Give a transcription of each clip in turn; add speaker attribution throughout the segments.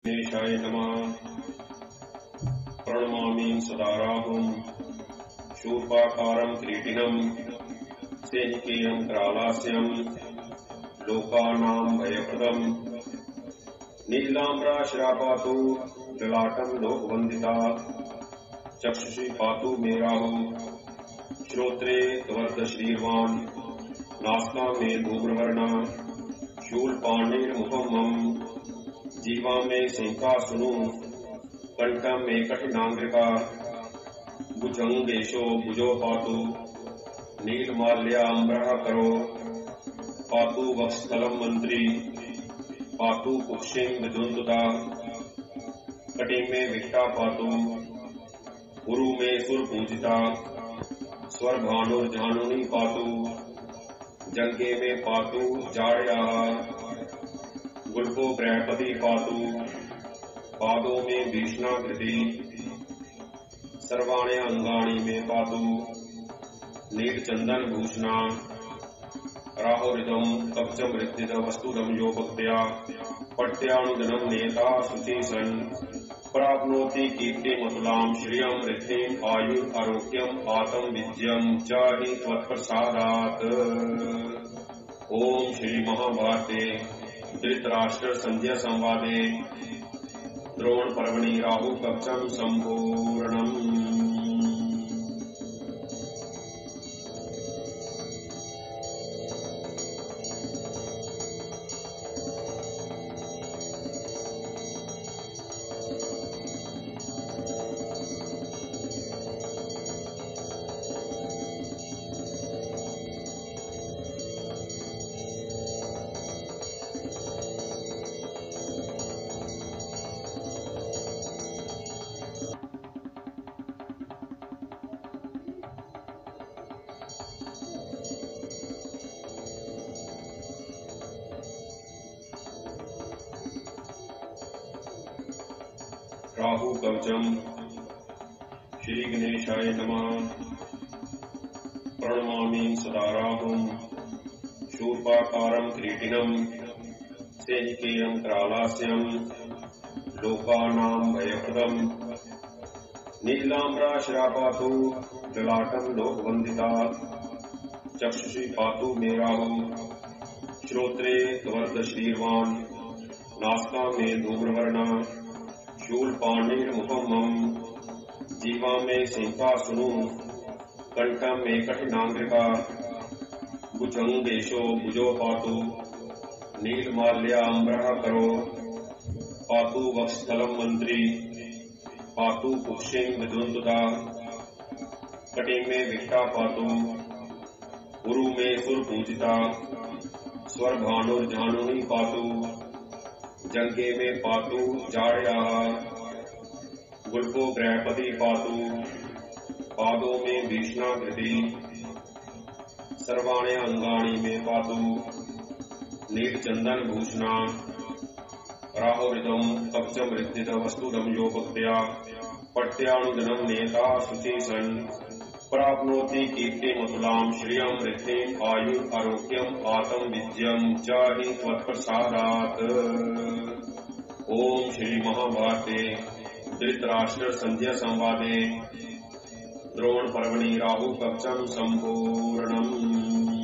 Speaker 1: गणेशाय नमः। प्रणमामि सदा राहुं शूर्पाकारं क्रीडिनं सेनिकेयं करालास्यं लोकानां भयप्रदम् नीलाम्बराशिरा पातु ललाटं लोकवन्दिता चक्षुषि पातु मे राहुः श्रोत्रे त्वद्दशरीर्वान् नासिका मे धूम्रवर्णा शूलपाणिर्मुखं मम जीवा में शंकासुनु कंठम में कठिनांग्रिका भुजंगेशो भुजो पातु नीलमाल्याम्बरः करो पातु वक्षस्थलं मंत्री पातु कुक्षिं विद्वंदुता कटिं में विष्टा पातु गुरु में सुर पूजिता स्वर्भानुर्जानुनी पातु जंगे में पातु जाड्याः गुल्फो बृहस्पति पातु पादों में भीषणाकृति सर्वाणि अंगाणि में पातु नीलचंदन भूषणा राहुरिदं कवचं ऋद्धित वस्तुदं यो भक्त्या पट्यानुदिनं नेता शुचि सन् प्राप्नोति कीर्तिमतुलां श्रियं ऋद्धिम् आयुरारोग्यम् आत्म विद्यं च हि त्वत्प्रसादात्। ओम श्री महाभारते धृतराष्ट्र संध्या संवादे द्रोण पर्वणि राहु कवचं संपूर्णम्। राहु कवचम। श्री गणेशाय नमः। प्रणमामि सदा राहुं शूर्पाकारं क्रीडिनं सेनिकेयं करालास्यं लोकानां भयप्रदम् नीलाम्बराशिरा पातु ललाटं लोकवन्दिता चक्षुषि पातु मे राहुः श्रोत्रे त्वद्दशरीर्वान् नासिका मे धूम्रवर्णा शूलपाणिर्मुखं मम जीवा में शंकासुनु कंठम में कठिनांग्रिका भुजंगेशो भुजो पातु नीलमाल्याम्बरः करो पातु वक्षस्थलं मंत्री पातु कुक्षिं विद्वंदुता कटिं में विष्टा पातु गुरु में सुर पूजिता स्वर्भानुर्जानुनी पातु जंगे में पातु जाड्याः गुल्फो बृहस्पति पातु पादों में भीषणाकृति सर्वाणि अंगाणि में पातु नीलचंदन भूषणा राहुरिदं कवचं ऋद्धित वस्तुदं यो भक्त्या पट्यानुदिनं नेता शुचि सन् प्राप्नोति कीर्तिमतुलां श्रियं ऋद्धिम् आयुरारोग्यम् आत्म विद्यं च हि त्वत्प्रसादात्। ओम श्री महाभारते धृतराष्ट्र संध्या संवादे द्रोण पर्वणि राहु कवचं संपूर्णम्।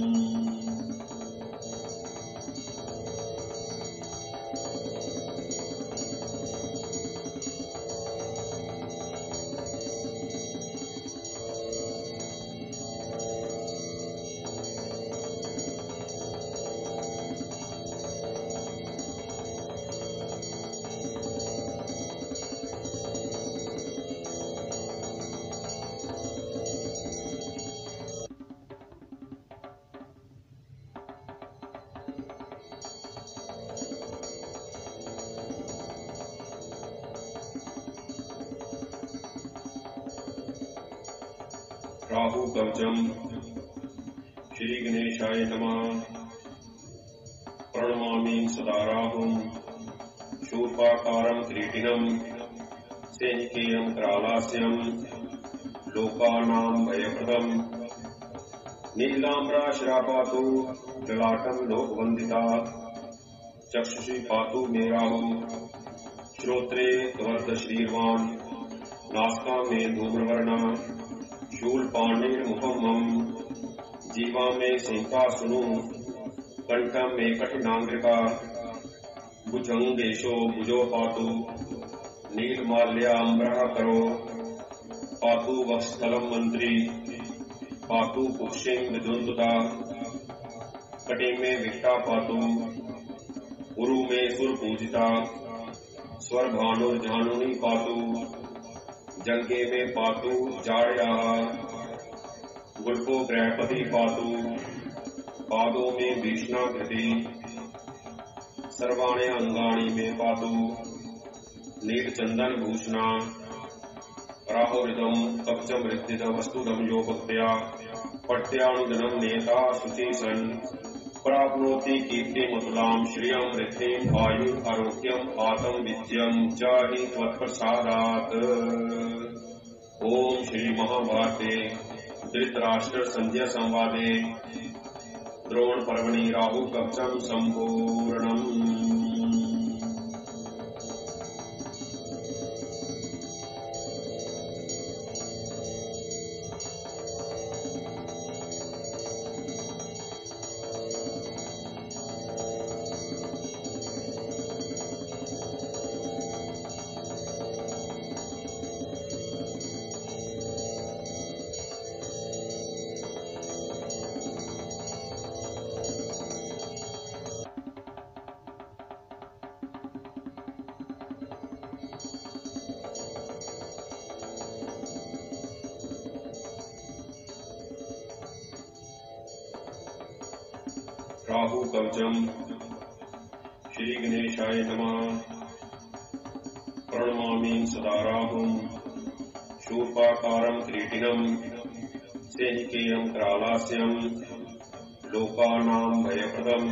Speaker 1: राहु कवचम। श्री गणेशाय नमः। प्रणमामि सदा राहुं शूर्पाकारं क्रीडिनं सेनिकेयं करालास्यं लोकानां भयप्रदम् नीलाम्बराशिरा पातु ललाटं लोकवन्दिता चक्षुषि पातु मे राहुः श्रोत्रे त्वर्ध श्रीर्वाण नासिका में धूम्रवर्णा शूलपाणिर्मुखं मम जीवा में सिंहासनु कंठम में कठिनांग्रिका भुजंगेशो भुजो पातु नीलमाल्याम्बरः करो पातु वक्षस्थलं मंत्री पातु पुक्षिं विद्वंदुता कटे में विष्टा पातु उरु में सुर पूजिता स्वर भानुर्जानुनी पातु जंगे में पातु जाड्या गुल्फो गृहपति पातु पादों में भीषणाकृति सर्वाणे अंगाणी में पातु नीलचंदन भूषणा राहुरिदम कवचम ऋद्धित वस्तुदम यो भक्त्या पट्यानुदनम नेता शुचि सन् प्राप्नोति कीर्तिमतुलां श्रियं ऋद्धिं आयुर् आरोग्यम आत्म विद्यम च हि त्वत्प्रसादात्। ओम श्री महाभारते धृतराष्ट्र संध्या संवादे द्रोण पर्वणि राहु कवचम संपूर्णम्। राहु कवचम श्री गणेशाय नमः। प्रणमामि सदा राहुं शूर्पाकारं क्रीटिनं सेनिकेयं करालास्यं लोकानां भयप्रदं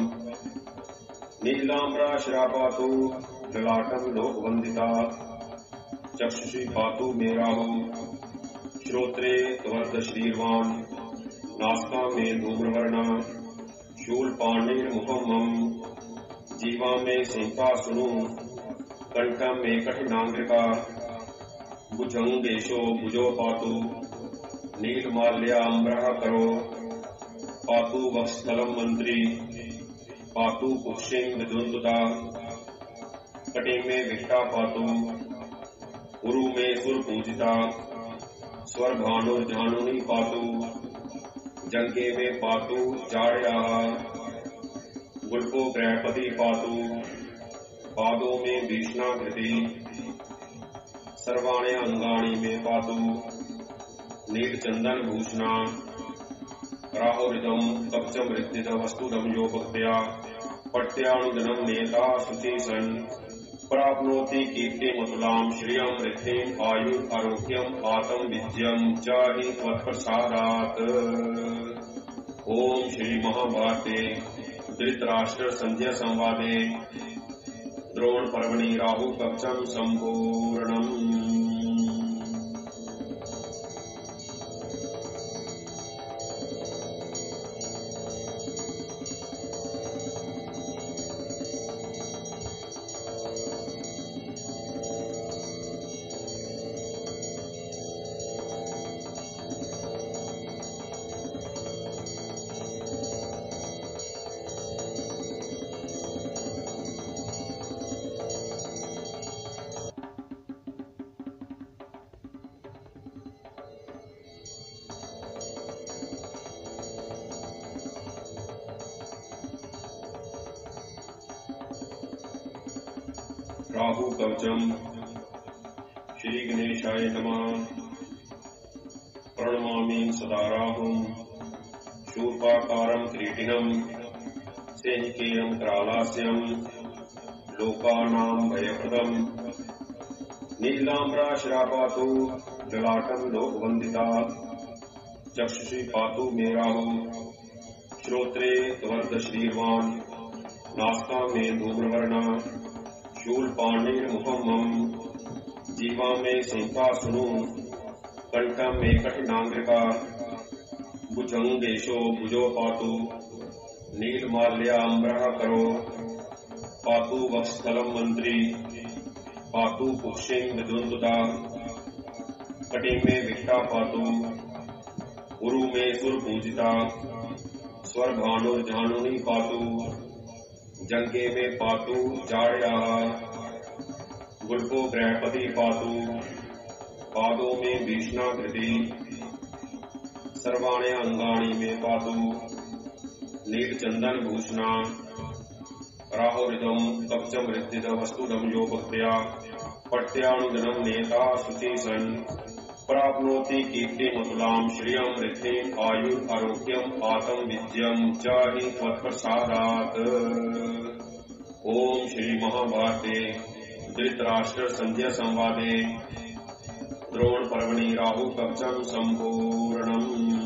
Speaker 1: नीलाम्बराशिरा पातु ललाटं लोकवन्दिता चक्षुषि पातु मे राहु श्रोत्रे त्वर्ध श्रीर्वाण नासिका में धूम्रवर्णा शूलपाणिर्मुखं मम जीवा में सिंहासनु कंठम में कठिनांग्रिका भुजंगेशो भुजो पातु नीलमाल्याम्बरः करो पातु वक्षस्थलं मंत्री पातु पुक्षिं विद्वंदुता कटे में विष्टा पातु उरु में सुर पूजिता स्वर भानुर्जानुनी पातु जंगे में पातु जाड्या गुल्फो गृहपति पातु पादों में भीषणाकृति सर्वाणे अंगाणी में पातु नीलचंदन भूषणा राहुरिदम कवचम ऋद्धित वस्तुदम यो भक्त्या पट्यानुदनम नेता शुचि सन् प्राप्नोति कीर्तिमतुलां श्रियं ऋद्धिं आयुर् आरोग्यम आत्म विद्यम च हि त्वत्प्रसादात्। ओम श्री महाभारते धृतराष्ट्र संध्या संवादे द्रोण पर्वणि राहु कवचम संपूर्णम्। राहु कवचम श्री गणेशाय नमः। प्रणमामि सदा राहुं शूर्पाकारं क्रीटिनं सेनिकेयं करालास्यं लोकानां भयप्रदं नीलाम्बराशिरा पातु ललाटं लोकवन्दिता चक्षुषि पातु मे राहु श्रोत्रे त्वर्ध श्रीर्वाण नासिका में धूम्रवर्णा शूलपाणिर्मुखं मम जीवा में सिंहासनु कंठम में कठिनांग्रिका भुजंगेशो भुजो पातु नीलमाल्याम्बरः करो पातु वक्षस्थलं मंत्री पातु पुक्षिं विदुन्दुता कटिं में विष्टा पातु उरु में सुर पूजिता स्वर भानुर्जानुनी पातु जंगे में पातु जाड्याः गुल्फो गृहपति पातु पादों में भीषणाकृति सर्वाणे अंगाणी में पातु नीलचंदन भूषणा राहुरिदम कवचम हृदित वस्तुदम यो भक्त्या पट्यानुदिनं नेता शुचि सन् प्राप्नोति कीर्तिमतुलां श्रियं वृद्धिं आयुरारोग्यम् आत्म विद्यं च हि त्वत्प्रसादात्। ओम श्री महाभारते धृतराष्ट्र संध्या संवादे द्रोण पर्वणि राहु कवचम संपूर्णम्।